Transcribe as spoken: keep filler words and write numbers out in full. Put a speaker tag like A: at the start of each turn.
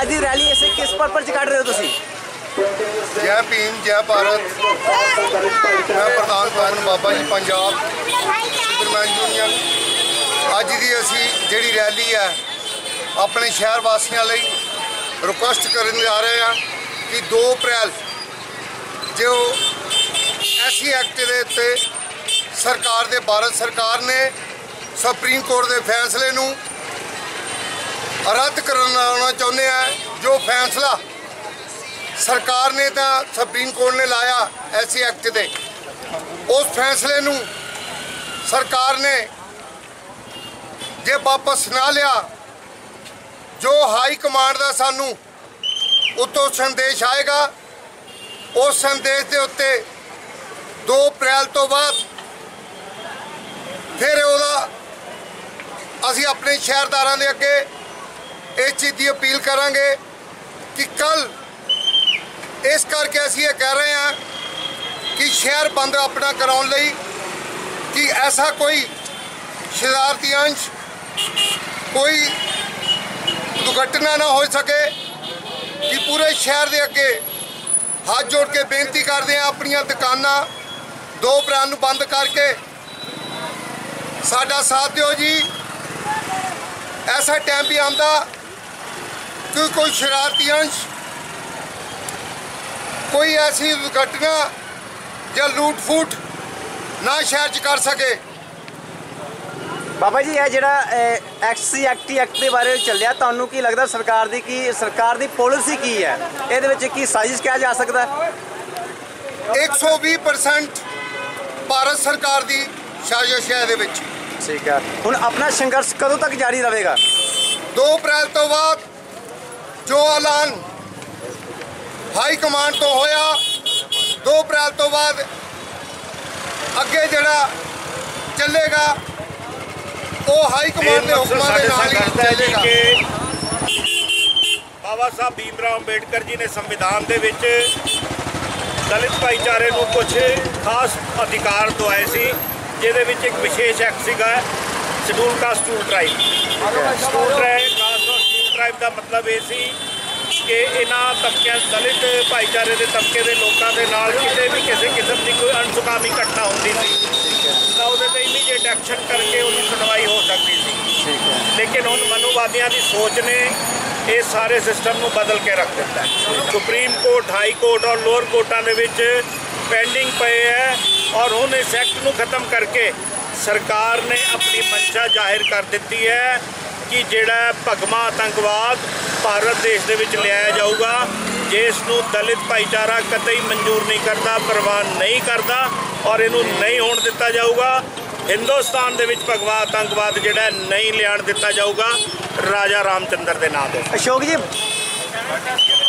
A: आज की रैली इसे किस पर्पज च कढ़ रहे हो तुसी?
B: जय भीम जय भारत। मैं प्रधान पावन बाबा जी पंजाब सुपरमैन यूनियन। अज की असी जिहड़ी रैली है अपने शहर वासियों लई रिक्वेस्ट करन जा रहे हैं कि दो अप्रैल जो एस सी एक्ट के उत्ते सरकार दे भारत सरकार ने सुप्रीम कोर्ट के फैसले नूं रद्द करना चाहुंदे हैं। जो फैसला सरकार ने तो सुप्रीम कोर्ट ने लाया एस सी एक्ट दे, उस फैसले नूं सरकार ने जे वापस ना लिया, जो हाई कमांड का सानू उतों संदेश आएगा, उस संदेश के उत्ते दो अप्रैल तो बाद फिर वह असी अपने शहरदारां दे अगे इस चीज़ की अपील करांगे कि कल इस करके असी ये कह रहे हैं कि शहर बंद अपना कराने लई कि ऐसा कोई शरारती अंश कोई दुर्घटना ना हो सके कि पूरे शहर के अगे हाथ जोड़ के बेनती करते हैं अपनियां दुकानां दो अप्रैल नूं बंद करके साडा साथ दिओ जी। ऐसा टाइम भी आंदा कि कोई शरारती अंश कोई ऐसी दुर्घटना या लूट फूट ना शहर च कर सके।
A: बाबा जी यह जिहड़ा एस सी एक्ट एक्ट के बारे में चलिया, तुहानूं की लगता सरकार की की सरकार की पॉलिसी की है, इहदे विच की साजिश कहा जा सकता है?
B: एक सौ भी परसेंट भारत सरकार की साजिश है इहदे विच।
A: ठीक है, हुण अपना संघर्ष कदों तक जारी रहेगा?
B: दो अप्रैल तो बाद जो ऐलान हाई कमांड तो होया, दो अप्रैल तो बाद अगे जिहड़ा चलेगा वो हाई कमांड के हुक्मां दे नाल ही चलेगा।
C: बाबा साहब भीमराव अंबेडकर जी ने संविधान दे विच दलित भाईचारे नूं कुछ खास अधिकार दवाए सी, जिहदे विच एक विशेष एक्ट सीगा schedule caste to tribe. Schedule tribe caste और शेड्यूल ट्राइब का मतलब ये सी कि इन्हां तबकिਆਂ दलित भाईचारे के तबके के लोगों के नाल किसी भी किसी किस्म की कोई अणसुखामी घटना होती सी तो वो इमीडिएट एक्शन करके उसकी सुनवाई हो सकती सी। लेकिन हुण मनुवादियों की सोच ने ये सारे सिस्टम को बदल के रख दिता है। सुप्रीम कोर्ट, हाई कोर्ट और लोअर कोर्टां दे विच पेंडिंग पे है और हुण इस एक्ट नूं खत्म करके सरकार ने अपनी मंशा जाहिर कर दी है कि जिहड़ा भगमा आतंकवाद भारत देश दे विच लिया जाऊगा, जिसनूं दलित भाईचारा कतई मंजूर नहीं करता, प्रवान नहीं करता और इनू नहीं होण दिता जाऊगा। हिंदुस्तान दे विच भगवा आतंकवाद जिहड़ा नहीं लियाण दिता जाऊगा राजा रामचंद्र दे नाम ते।
A: अशोक जी